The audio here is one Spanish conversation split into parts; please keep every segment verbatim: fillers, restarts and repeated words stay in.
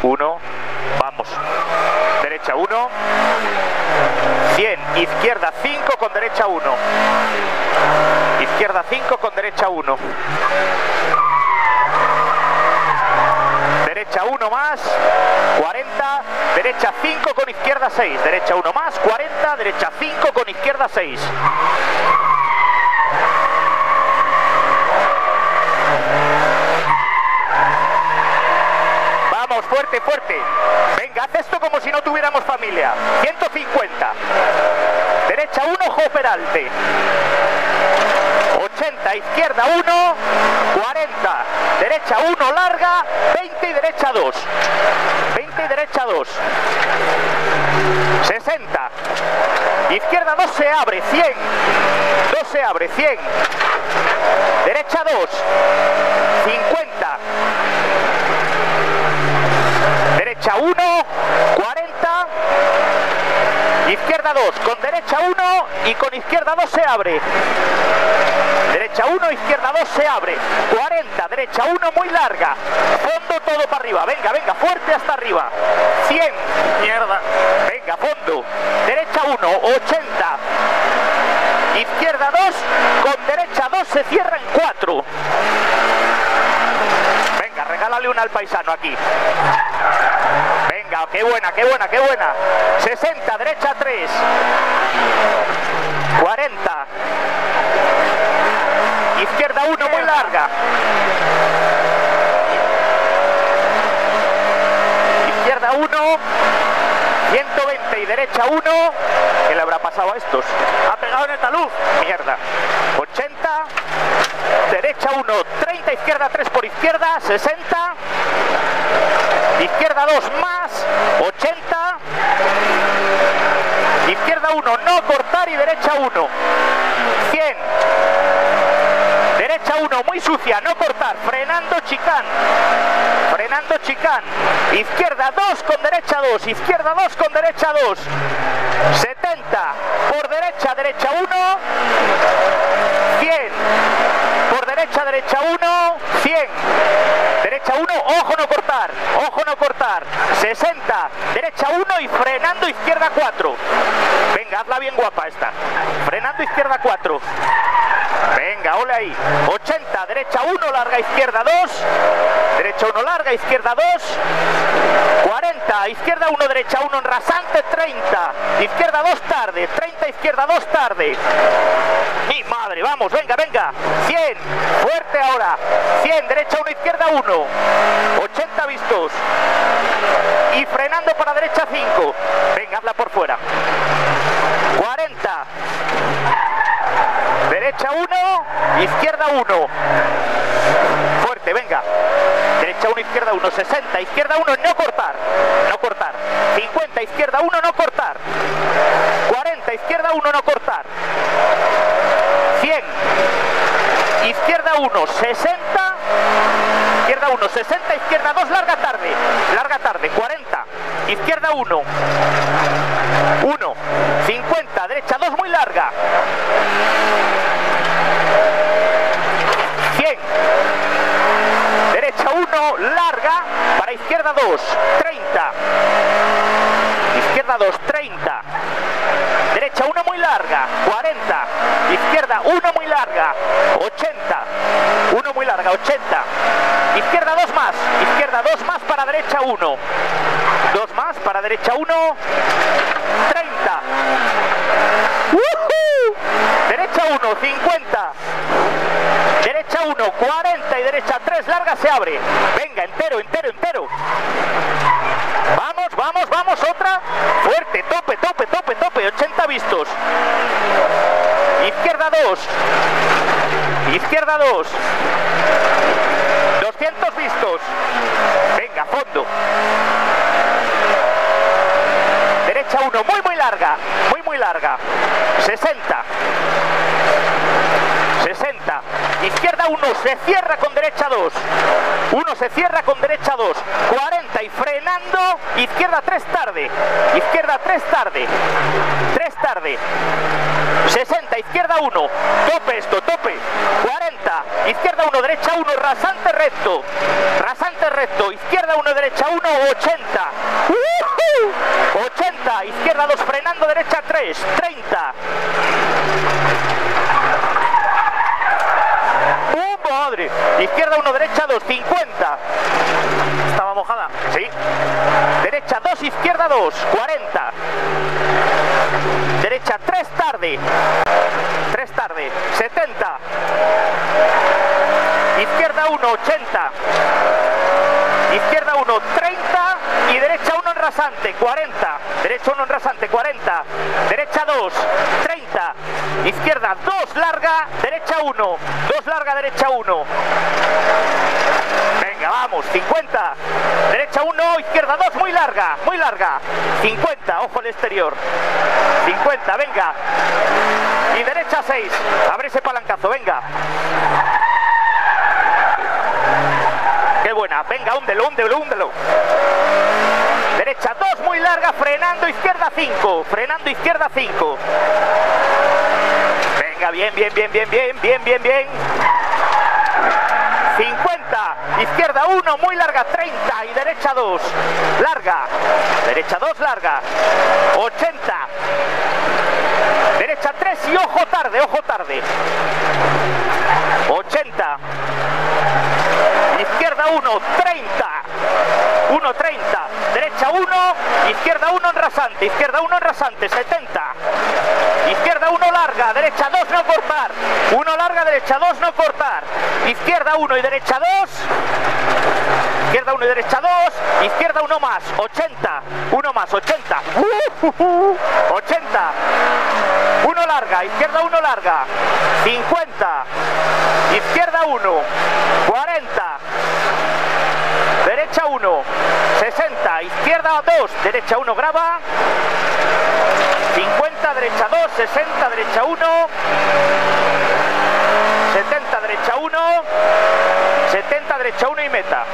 uno, vamos, derecha uno, cien, izquierda cinco con derecha uno, izquierda cinco con derecha uno, derecha uno más, cuarenta, derecha cinco con izquierda seis, derecha uno más, cuarenta, derecha cinco con izquierda seis. Vamos, fuerte, fuerte. Venga, haz esto como si no tuviéramos familia. ciento cincuenta. Derecha uno, ojo peralte. ochenta, izquierda uno, cuarenta, derecha uno larga, veinte y derecha dos, veinte y derecha dos, sesenta, izquierda dos se abre, cien, dos se abre, cien, derecha dos, cincuenta, derecha uno, cuarenta, izquierda dos, con derecha uno y con izquierda dos se abre. Derecha uno, izquierda dos se abre. cuarenta, derecha uno muy larga. Fondo todo para arriba. Venga, venga, fuerte hasta arriba. cien. Mierda. Venga, fondo. Derecha uno, ochenta. Izquierda dos, con derecha dos se cierra en cuatro. Venga, regálale una al paisano aquí. Venga, qué buena, qué buena, qué buena. sesenta, derecha tres. cuarenta. Izquierda uno muy larga. Izquierda uno. ciento veinte y derecha uno. ¿Qué le habrá pasado a estos? Ha pegado en el talud. Mierda. ochenta. Derecha uno, treinta, izquierda tres por izquierda, sesenta. Izquierda dos más, ochenta. Izquierda uno, no cortar y derecha uno. cien. Derecha uno, muy sucia, no cortar, frenando chicán. Frenando chicán. Izquierda dos con derecha dos, izquierda dos con derecha dos. setenta. Por derecha, derecha uno. cien. Por derecha, derecha uno. cien. Derecha uno, ojo no cortar, ojo no cortar. sesenta. Derecha uno y frenando izquierda cuatro. Venga, hazla bien guapa esta. Frenando izquierda cuatro. Venga, ole ahí. ochenta, derecha uno, larga izquierda dos. Derecha uno, larga izquierda dos. cuarenta, izquierda uno, derecha uno en rasante, treinta. Izquierda dos tarde, treinta, izquierda dos tarde. ¡Mi madre! Vamos, venga, venga. cien, fuerte ahora. cien, derecha uno, izquierda uno. ochenta vistos. Y frenando para derecha cinco. Venga, hazla por fuera. cuarenta. Derecha uno, izquierda uno. Fuerte, venga. Derecha uno, izquierda uno, sesenta. Izquierda uno, no cortar. No cortar. cincuenta, izquierda uno, no cortar. cuarenta, izquierda uno, no cortar. cien. Izquierda uno, sesenta. Izquierda uno, sesenta. Izquierda dos, larga tarde. Larga tarde, cuarenta. Izquierda uno. uno. cincuenta. Derecha dos, muy larga. cien. Derecha uno, larga. Para izquierda dos, treinta. Izquierda dos, treinta. Derecha uno muy larga, cuarenta. Izquierda uno muy larga, ochenta. uno muy larga, ochenta. Izquierda dos más, izquierda dos más para derecha uno. dos más para derecha uno, treinta. ¡Uh-huh! Derecha uno, cincuenta. Derecha uno, cuarenta y derecha tres, larga se abre. Venga, entero, entero, entero. Vamos, vamos, vamos, otra. Fuerte, tope, tope, tope, tope. ochenta vistos. Izquierda dos. Izquierda dos. doscientos vistos. Venga, fondo. Derecha uno, muy, muy larga. Muy, muy larga. sesenta. sesenta. Izquierda uno, se cierra con derecha dos. uno se cierra con derecha dos. cuarenta y frenando. Izquierda tres tarde. Izquierda tres tarde. tres tarde. sesenta. Izquierda uno. Tope esto, tope. cuarenta. Izquierda uno, derecha uno. Rasante recto. Rasante recto. recto, izquierda uno, derecha uno, ochenta. ochenta, izquierda dos, frenando, derecha tres, treinta. ¡Uh, madre! Izquierda uno, derecha dos, cincuenta. Estaba mojada. Sí. Derecha dos, izquierda dos, cuarenta. Derecha tres, tarde. tres tarde, setenta. Izquierda uno, ochenta. Izquierda uno, treinta. Y derecha uno en rasante, cuarenta. Derecha uno en rasante, cuarenta. Derecha dos, treinta. Izquierda dos, larga. Derecha uno. dos, larga, derecha uno. Venga, vamos, cincuenta. Derecha uno, izquierda dos, muy larga, muy larga. cincuenta, ojo al exterior. cincuenta, venga. Y derecha seis. Abre ese palancazo, venga. Qué buena, venga, húndelo, húndelo, húndelo. Derecha dos, muy larga, frenando, izquierda cinco. Frenando, izquierda cinco. Venga, bien, bien, bien, bien, bien, bien, bien, bien. cincuenta, izquierda uno, muy larga, treinta. Y derecha dos, larga. Derecha dos, larga. ochenta. Derecha tres y ojo tarde, ojo tarde. ochenta. Izquierda uno, treinta. uno, treinta. Derecha uno, izquierda uno en rasante. Izquierda uno en rasante, setenta. Izquierda uno, larga. Derecha dos, no cortar. uno larga, derecha dos, no cortar. Izquierda uno y derecha dos. Izquierda uno y derecha dos. Izquierda uno más, ochenta. uno más, ochenta. ochenta. uno larga, izquierda uno larga. cincuenta. Izquierda uno. cuarenta. Derecha uno. sesenta. Izquierda dos. Derecha uno, grava. cincuenta. Derecha dos. sesenta. Derecha uno. setenta. Derecha uno. setenta. Derecha uno y meta.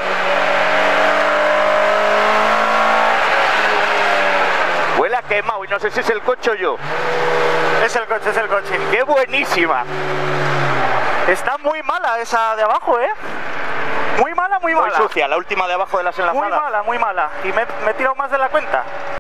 Huele a quemado y no sé si es el coche o yo. Es el coche, es el coche. ¡Qué buenísima! Está muy mala esa de abajo, ¿eh? Muy mala, muy Muy mala. sucia, la última de abajo de las enlazadas. Muy mala, muy mala. Y me, me he tirado más de la cuenta.